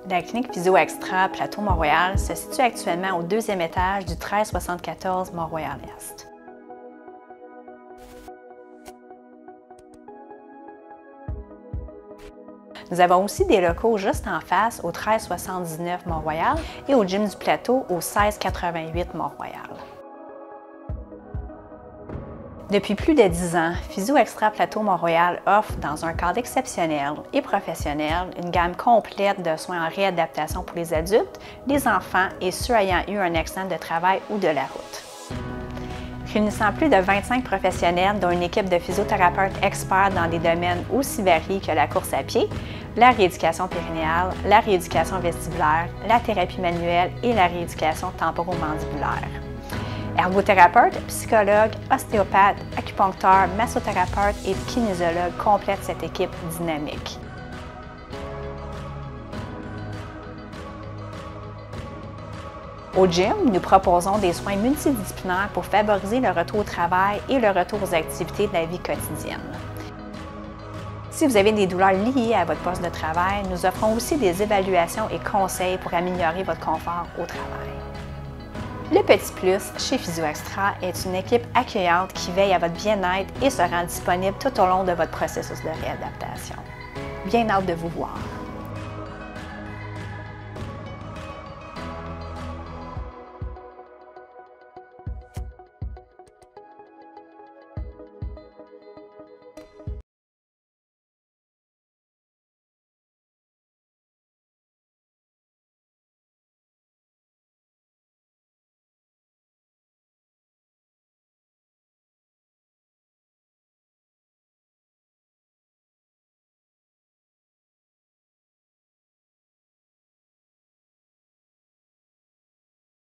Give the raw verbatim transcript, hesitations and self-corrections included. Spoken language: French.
La clinique Physio Extra Plateau Mont-Royal se situe actuellement au deuxième étage du treize soixante-quatorze Mont-Royal-Est. Nous avons aussi des locaux juste en face au treize soixante-dix-neuf Mont-Royal et au Gym du Plateau au seize quatre-vingt-huit Mont-Royal. Depuis plus de dix ans, Physio Extra Plateau Mont-Royal offre, dans un cadre exceptionnel et professionnel, une gamme complète de soins en réadaptation pour les adultes, les enfants et ceux ayant eu un accident de travail ou de la route. Réunissant plus de vingt-cinq professionnels, dont une équipe de physiothérapeutes experts dans des domaines aussi variés que la course à pied, la rééducation périnéale, la rééducation vestibulaire, la thérapie manuelle et la rééducation temporomandibulaire. Ergothérapeutes, psychologues, ostéopathes, acupuncteurs, massothérapeutes et kinésiologues complètent cette équipe dynamique. Au gym, nous proposons des soins multidisciplinaires pour favoriser le retour au travail et le retour aux activités de la vie quotidienne. Si vous avez des douleurs liées à votre poste de travail, nous offrons aussi des évaluations et conseils pour améliorer votre confort au travail. Le petit plus chez Physio Extra est une équipe accueillante qui veille à votre bien-être et se rend disponible tout au long de votre processus de réadaptation. Bien hâte de vous voir!